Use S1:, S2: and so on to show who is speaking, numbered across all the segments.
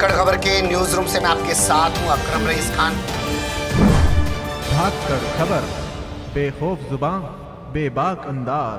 S1: धाकड़ खबर के news room से मैं आपके साथ हूं अकरम रईस खान।
S2: धाकड़ खबर, बेखौफ जुबान, बेबाक अंदाज।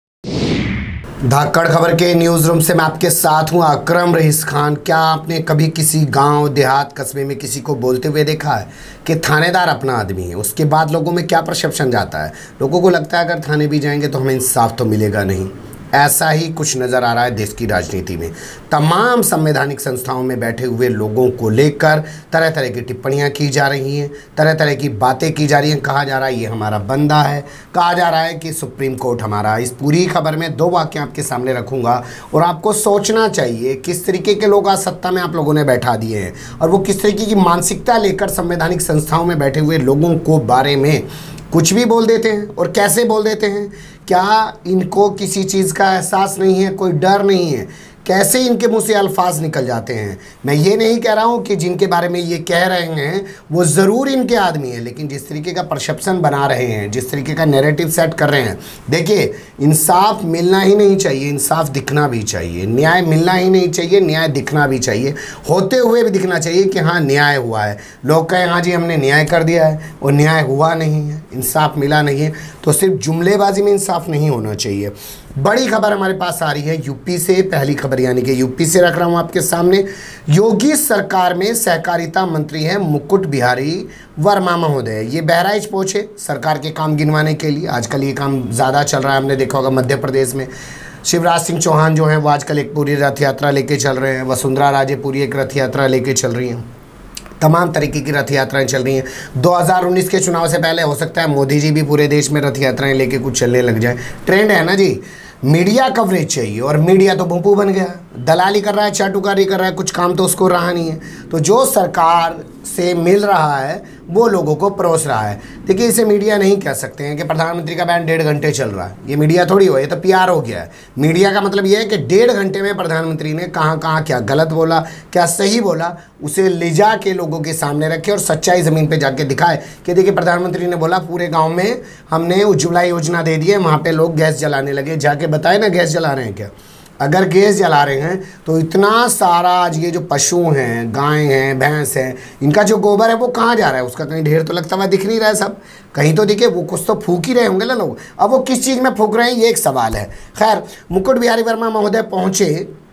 S1: धाकड़ खबर के न्यूज रूम से मैं आपके साथ हूं अकरम रईस खान। क्या आपने कभी किसी गांव देहात कस्बे में किसी को बोलते हुए देखा है कि थानेदार अपना आदमी है? उसके बाद लोगों में क्या परसेप्शन जाता है? लोगों को लगता है अगर थाने भी जाएंगे तो हमें इंसाफ तो मिलेगा नहीं। ऐसा ही कुछ नज़र आ रहा है देश की राजनीति में। तमाम संवैधानिक संस्थाओं में बैठे हुए लोगों को लेकर तरह तरह की टिप्पणियां की जा रही हैं, तरह तरह की बातें की जा रही हैं। कहा जा रहा है ये हमारा बंदा है, कहा जा रहा है कि सुप्रीम कोर्ट हमारा है। इस पूरी खबर में दो वाक्य आपके सामने रखूंगा और आपको सोचना चाहिए किस तरीके के लोग आज सत्ता में आप लोगों ने बैठा दिए हैं और वो किस तरीके की मानसिकता लेकर संवैधानिक संस्थाओं में बैठे हुए लोगों को बारे में कुछ भी बोल देते हैं और कैसे बोल देते हैं। क्या इनको किसी चीज़ का एहसास नहीं है, कोई डर नहीं है? कैसे इनके मुंह से अल्फाज निकल जाते हैं? मैं ये नहीं कह रहा हूँ कि जिनके बारे में ये कह रहे हैं वो ज़रूर इनके आदमी है, लेकिन जिस तरीके का परसेप्शन बना रहे हैं, जिस तरीके का नैरेटिव सेट कर रहे हैं, देखिए इंसाफ मिलना ही नहीं चाहिए, इंसाफ दिखना भी चाहिए। न्याय मिलना ही नहीं चाहिए, न्याय दिखना भी चाहिए, होते हुए भी दिखना चाहिए कि हाँ न्याय हुआ है। लोग कहें हाँ जी हमने न्याय कर दिया है और न्याय हुआ नहीं है, इंसाफ मिला नहीं है, तो सिर्फ जुमलेबाजी में इंसाफ नहीं होना चाहिए। बड़ी खबर हमारे पास आ रही है यूपी से। पहली खबर यानी कि यूपी से रख रहा हूं आपके सामने। योगी सरकार में सहकारिता मंत्री हैं मुकुट बिहारी वर्मा महोदय। ये बहराइच पहुंचे सरकार के काम गिनवाने के लिए। आजकल ये काम ज़्यादा चल रहा है, हमने देखा होगा मध्य प्रदेश में शिवराज सिंह चौहान जो हैं वो आजकल एक पूरी रथ यात्रा लेके चल रहे हैं, वसुंधरा राजे पूरी एक रथ यात्रा लेके चल रही हैं, तमाम तरीके की रथ यात्राएं चल रही हैं। 2019 के चुनाव से पहले हो सकता है मोदी जी भी पूरे देश में रथ यात्राएं लेके कुछ चलने लग जाए। ट्रेंड है ना जी, मीडिया कवरेज चाहिए और मीडिया तो भोंपू बन गया, दलाली कर रहा है, चाटुकारी कर रहा है, कुछ काम तो उसको रहा नहीं है। तो जो सरकार से मिल रहा है वो लोगों को परोस रहा है। देखिए इसे मीडिया नहीं कह सकते हैं कि प्रधानमंत्री का बयान 1.5 घंटे चल रहा है, ये मीडिया थोड़ी हो, ये तो पीआर हो गया है। मीडिया का मतलब ये है कि 1.5 घंटे में प्रधानमंत्री ने कहाँ कहाँ क्या गलत बोला, क्या सही बोला, उसे ले जा के लोगों के सामने रखे और सच्चाई ज़मीन पे जाके दिखाए कि देखिए प्रधानमंत्री ने बोला पूरे गाँव में हमने उज्ज्वला योजना दे दी है, वहाँ पर लोग गैस जलाने लगे। जाके बताए ना गैस जला रहे हैं क्या? अगर गैस जला रहे हैं तो इतना सारा आज ये जो पशु हैं, गायें हैं, भैंस हैं, इनका जो गोबर है वो कहाँ जा रहा है? उसका कहीं ढेर तो लगता हुआ दिख नहीं रहा है सब, कहीं तो दिखे, वो कुछ तो फूक ही रहे होंगे ना लोग। अब वो किस चीज़ में फूक रहे हैं ये एक सवाल है। खैर मुकुट बिहारी वर्मा महोदय पहुँचे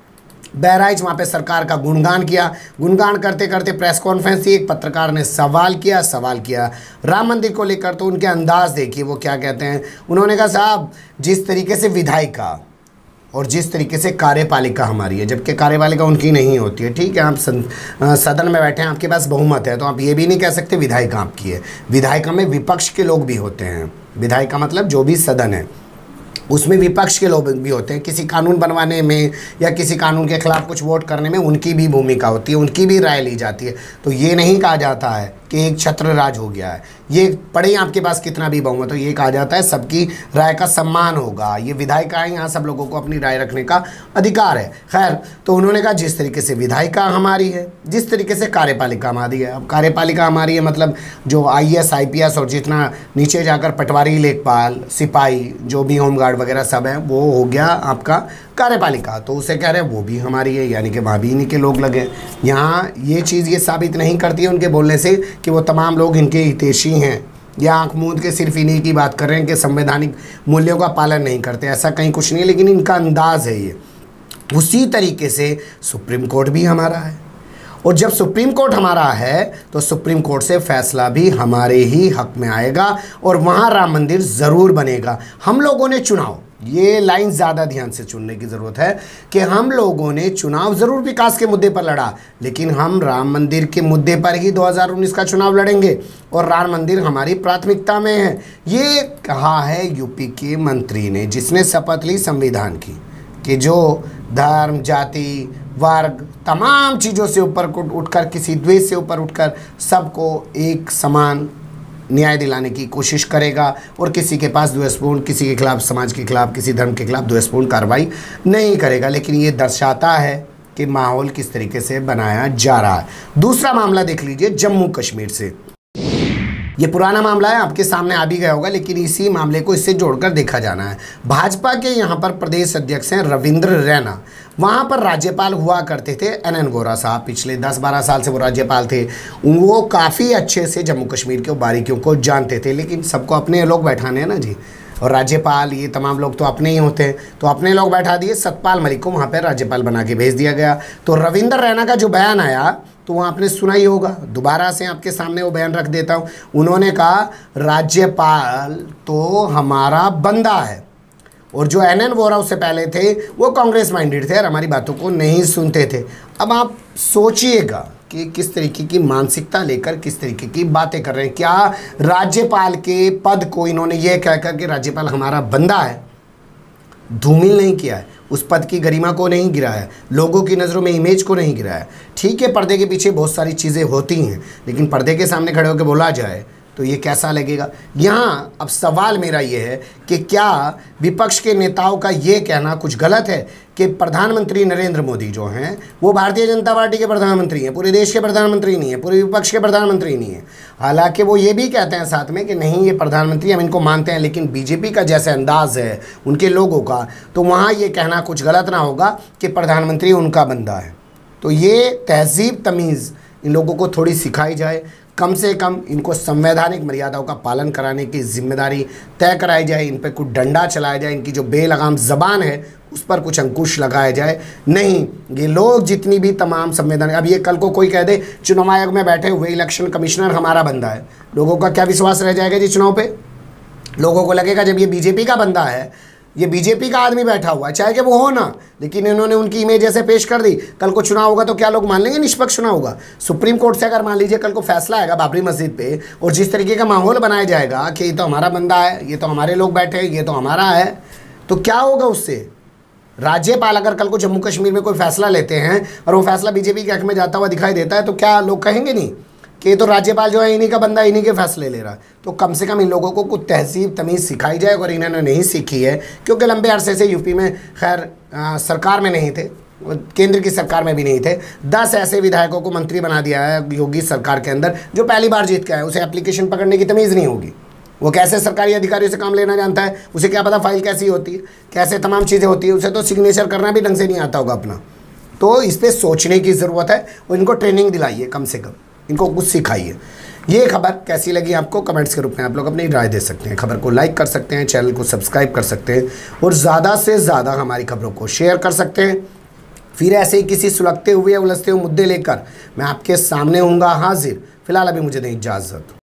S1: बहराइच, वहाँ पे सरकार का गुणगान किया। गुणगान करते करते प्रेस कॉन्फ्रेंस थी, एक पत्रकार ने सवाल किया राम मंदिर को लेकर। तो उनके अंदाज देखिए वो क्या कहते हैं। उन्होंने कहा साहब जिस तरीके से विधायिका और जिस तरीके से कार्यपालिका हमारी है, जबकि कार्यपालिका उनकी नहीं होती है, ठीक है, आप सदन में बैठे हैं, आपके पास बहुमत है, तो आप ये भी नहीं कह सकते विधायिका आपकी है। विधायिका में विपक्ष के लोग भी होते हैं। विधायिका मतलब जो भी सदन है उसमें विपक्ष के लोग भी होते हैं। किसी कानून बनवाने में या किसी कानून के खिलाफ कुछ वोट करने में उनकी भी भूमिका होती है, उनकी भी राय ली जाती है। तो ये नहीं कहा जाता है कि एक छत्र राज हो गया है, ये पढ़े आपके पास कितना भी बहुमत हो, ये कहा जाता है सबकी राय का सम्मान होगा। ये विधायिका है, यहाँ सब लोगों को अपनी राय रखने का अधिकार है। खैर तो उन्होंने कहा जिस तरीके से विधायिका हमारी है, जिस तरीके से कार्यपालिका हमारी है। अब कार्यपालिका हमारी है मतलब जो IAS IPS और जितना नीचे जाकर पटवारी, लेखपाल, सिपाही, जो भी होमगार्ड वगैरह सब है, वो हो गया आपका कार्यपालिका। तो उसे कह रहे हैं वो भी हमारी है, यानी कि वहाँ भी इन्हीं के लोग लगे। यहाँ ये चीज़ ये साबित नहीं करती है उनके बोलने से कि वो तमाम लोग इनके हितैषी हैं या आंख मूंद के सिर्फ इन्हीं की बात कर रहे हैं कि संवैधानिक मूल्यों का पालन नहीं करते। ऐसा कहीं कुछ नहीं है, लेकिन इनका अंदाज़ है ये। उसी तरीके से सुप्रीम कोर्ट भी हमारा है और जब सुप्रीम कोर्ट हमारा है तो सुप्रीम कोर्ट से फैसला भी हमारे ही हक में आएगा और वहाँ राम मंदिर ज़रूर बनेगा। हम लोगों ने चुनाव, ये लाइन ज़्यादा ध्यान से चुनने की ज़रूरत है कि हम लोगों ने चुनाव ज़रूर विकास के मुद्दे पर लड़ा, लेकिन हम राम मंदिर के मुद्दे पर ही 2019 का चुनाव लड़ेंगे और राम मंदिर हमारी प्राथमिकता में है। ये कहा है यूपी के मंत्री ने, जिसने शपथ ली संविधान की कि जो धर्म, जाति, वर्ग, तमाम चीज़ों से ऊपर उठकर, किसी द्वेष से ऊपर उठकर सबको एक समान न्याय दिलाने की कोशिश करेगा और किसी के पास द्वेषपूर्ण, किसी के खिलाफ, समाज के खिलाफ, किसी धर्म के खिलाफ द्वेषपूर्ण कार्रवाई नहीं करेगा। लेकिन ये दर्शाता है कि माहौल किस तरीके से बनाया जा रहा है। दूसरा मामला देख लीजिए जम्मू कश्मीर से। ये पुराना मामला है, आपके सामने आ भी गया होगा, लेकिन इसी मामले को इससे जोड़कर देखा जाना है। भाजपा के यहाँ पर प्रदेश अध्यक्ष हैं रविंद्र रैना, वहाँ पर राज्यपाल हुआ करते थे NN वोहरा साहब। पिछले 10-12 साल से वो राज्यपाल थे। वो काफ़ी अच्छे से जम्मू कश्मीर के बारीकियों को जानते थे, लेकिन सबको अपने लोग बैठाने हैं ना जी, और राज्यपाल ये तमाम लोग तो अपने ही होते हैं, तो अपने लोग बैठा दिए। सतपाल मलिक को वहाँ पर राज्यपाल बना के भेज दिया गया। तो रविंद्र रैना का जो बयान आया तो वहाँ आपने सुना ही होगा, दोबारा से आपके सामने वो बयान रख देता हूँ। उन्होंने कहा राज्यपाल तो हमारा बंदा है, और जो NN वोहरा उससे पहले थे वो कांग्रेस माइंडेड थे और हमारी बातों को नहीं सुनते थे। अब आप सोचिएगा कि किस तरीके की मानसिकता लेकर किस तरीके की बातें कर रहे हैं। क्या राज्यपाल के पद को इन्होंने ये कहकर कि राज्यपाल हमारा बंदा है धूमिल नहीं किया है, उस पद की गरिमा को नहीं गिराया, लोगों की नज़रों में इमेज को नहीं गिराया। ठीक है, पर्दे के पीछे बहुत सारी चीज़ें होती हैं, लेकिन पर्दे के सामने खड़े होकर बोला जाए तो ये कैसा लगेगा। यहाँ अब सवाल मेरा ये है कि क्या विपक्ष के नेताओं का ये कहना कुछ गलत है कि प्रधानमंत्री नरेंद्र मोदी जो हैं वो भारतीय जनता पार्टी के प्रधानमंत्री हैं, पूरे देश के प्रधानमंत्री नहीं है, पूरे विपक्ष के प्रधानमंत्री नहीं है। हालांकि वो ये भी कहते हैं साथ में कि नहीं ये प्रधानमंत्री हम इनको मानते हैं, लेकिन बीजेपी का जैसे अंदाज है उनके लोगों का, तो वहाँ ये कहना कुछ गलत ना होगा कि प्रधानमंत्री उनका बंदा है। तो ये तहजीब तमीज़ इन लोगों को थोड़ी सिखाई जाए, कम से कम इनको संवैधानिक मर्यादाओं का पालन कराने की जिम्मेदारी तय कराई जाए, इन पर कुछ डंडा चलाया जाए, इनकी जो बेलगाम ज़बान है उस पर कुछ अंकुश लगाया जाए। नहीं, ये लोग जितनी भी तमाम संवैधानिक, अब ये कल को कोई कह दे चुनाव आयोग में बैठे हुए इलेक्शन कमिश्नर हमारा बंदा है, लोगों का क्या विश्वास रह जाएगा जी चुनाव पे। लोगों को लगेगा जब ये बीजेपी का बंदा है, ये बीजेपी का आदमी बैठा हुआ है, चाहे कि वो हो ना, लेकिन इन्होंने उनकी इमेज ऐसे पेश कर दी, कल को चुनाव होगा तो क्या लोग मान लेंगे निष्पक्ष चुनाव होगा। सुप्रीम कोर्ट से अगर मान लीजिए कल को फैसला आएगा बाबरी मस्जिद पे, और जिस तरीके का माहौल बनाया जाएगा कि ये तो हमारा बंदा है, ये तो हमारे लोग बैठे हैं, ये तो हमारा है, तो क्या होगा उससे। राज्यपाल अगर कल को जम्मू कश्मीर में कोई फैसला लेते हैं और वो फैसला बीजेपी के हक में जाता हुआ दिखाई देता है, तो क्या लोग कहेंगे नहीं कि ये तो राज्यपाल जो है इन्हीं का बंदा, इन्हीं के फैसले ले रहा है। तो कम से कम इन लोगों को कुछ तहजीब तमीज़ सिखाई जाए, और इन्होंने नहीं सीखी है क्योंकि लंबे अरसे से यूपी में खैर सरकार में नहीं थे, केंद्र की सरकार में भी नहीं थे। 10 ऐसे विधायकों को मंत्री बना दिया है योगी सरकार के अंदर, जो पहली बार जीत के आए, उसे एप्लीकेशन पकड़ने की तमीज़ नहीं होगी, वो कैसे सरकारी अधिकारियों से काम लेना जानता है, उसे क्या पता फाइल कैसी होती है, कैसे तमाम चीज़ें होती है, उसे तो सिग्नेचर करना भी ढंग से नहीं आता होगा अपना। तो इस पर सोचने की ज़रूरत है और इनको ट्रेनिंग दिलाइए, कम से कम इनको कुछ सिखाइए। ये खबर कैसी लगी आपको, कमेंट्स के रूप में आप लोग अपनी राय दे सकते हैं। खबर को लाइक कर सकते हैं, चैनल को सब्सक्राइब कर सकते हैं, और ज़्यादा से ज़्यादा हमारी खबरों को शेयर कर सकते हैं। फिर ऐसे ही किसी सुलगते हुए उलझते हुए मुद्दे लेकर मैं आपके सामने हूँगा हाजिर। फिलहाल अभी मुझे दें इजाज़त।